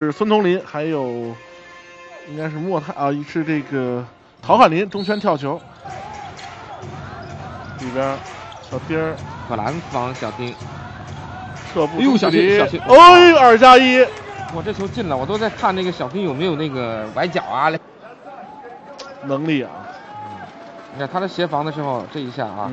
是孙彤林，还有应该是莫泰啊，是这个陶汉林中圈跳球，里边小丁儿荷兰防小丁， 撤步， 哎呦，小心小心！ 哎，2+1， 哇，这球进了，我都在看那个小丁有没有那个崴脚啊， 能力啊。 你看他的协防的时候，这一下啊，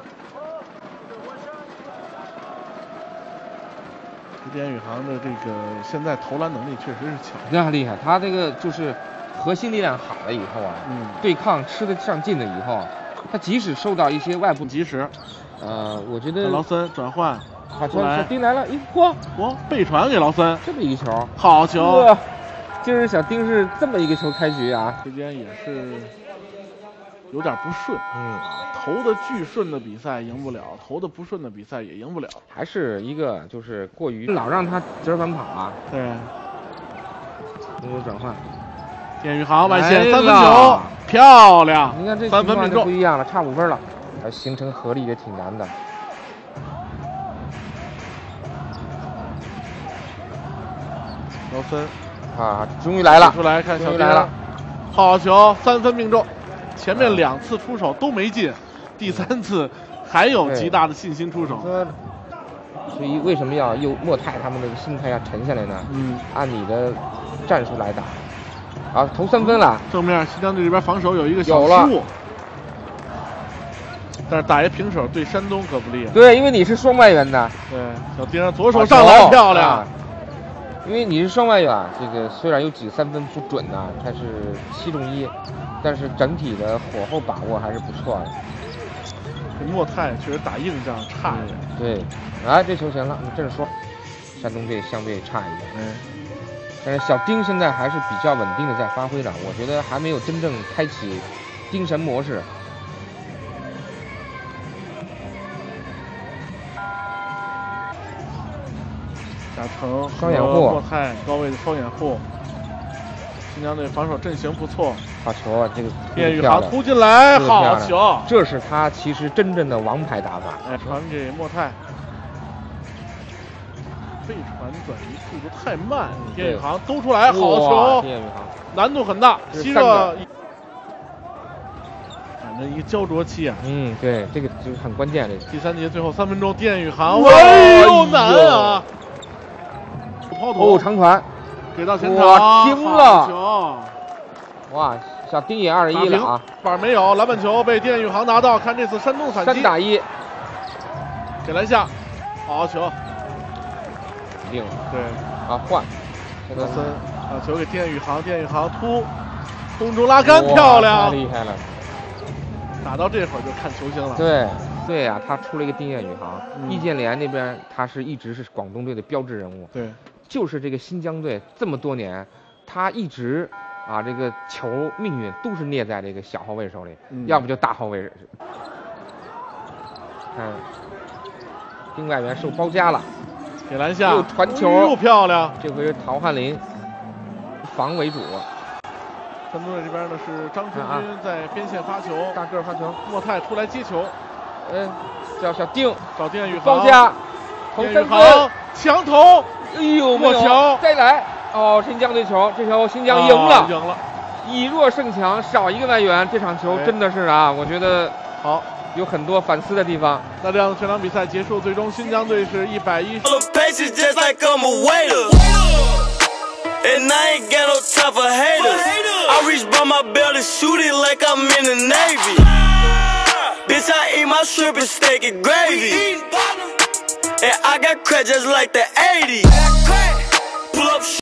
滇宇航的这个现在投篮能力确实是强， 非常厉害。他这个就是核心力量好了以后啊，对抗吃得上劲了以后，他即使受到一些外部及时， 我觉得劳森转换， 好球，小丁来了，嚯， 背传给劳森， 这么一个球， 好球！ 今儿小丁是这么一个球开局啊， 时间也是有点不顺，投的巨顺的比赛赢不了，投的不顺的比赛也赢不了， 还是一个就是过于老让他折返跑啊。 对， 中路转换， 滇宇航外线3分球，漂亮！ 你看这 3分命中， 不一样了，差5分了，要形成合力也挺难的。 劳森啊，终于来了， 出来看小丁来了， 好球，3分命中。前面2次出手都没进，第3次还有极大的信心出手。 所以为什么要莫泰他们的心态要沉下来呢？按你的战术来打。啊，投3分了。 正面西江队这边防守有一个小失误，但是打一平手对山东可不利。 对，因为你是双外援的。 对，小丁左手上篮漂亮。 因为你是双外援，这个虽然有几个3分不准呐，它是7中1，但是整体的火候把握还是不错的。 这莫泰确实打硬仗差一点。 对，哎，这球行了，你这么说，山东队相对差一点。但是小丁现在还是比较稳定的在发挥了，我觉得还没有真正开启丁神模式。 贾成双掩护， 莫泰高位的双掩护，新疆队防守阵型不错。 好球啊！这个滇宇航突进来，好球！ 这是他其实真正的王牌打法。 传给莫泰，背传转移速度太慢，滇宇航兜出来，好球！ 滇宇航难度很大，希热。反正一个焦灼期啊。 对，这个就是很关键的。 第3节最后3分钟，滇宇航，哎呦难啊！抛投长传， 给到前场， 停了！ 球！ 哇，小丁也2-1了啊！ 板没有，篮板球被滇宇航拿到。看这次山东反击， 3打1， 给篮下，好球！ 定了， 对， 啊换， 劳森把球给滇宇航，滇宇航突，空中拉杆漂亮， 太厉害了！ 打到这会儿就看球星了。 对呀，他出了一个滇宇航，易建联那边他一直是广东队的标志人物。 对，就是这个新疆队这么多年，他一直啊这个球命运都是捏在这个小后卫手里，要不就大后卫。丁外援受包夹了， 给篮下又传球， 又漂亮。 这回是陶汉林防为主。 山东队这边呢是张春军在边线发球， 大个发球， 莫泰出来接球， 叫小丁找滇宇航， 包夹，投3分， 强投， 哎呦， 没有， 再来，新疆队球，这球新疆赢了，以弱胜强，少一个外援，这场球真的是啊，我觉得好， 有很多反思的地方。 那这样全场比赛结束，最终新疆队是110。 And I ain't got no time for haters. I reach by my belt and shoot it like I'm in the Navy. Bitch, I eat my shrimp and steak and gravy. And I got crack just like the 80s. Pull up.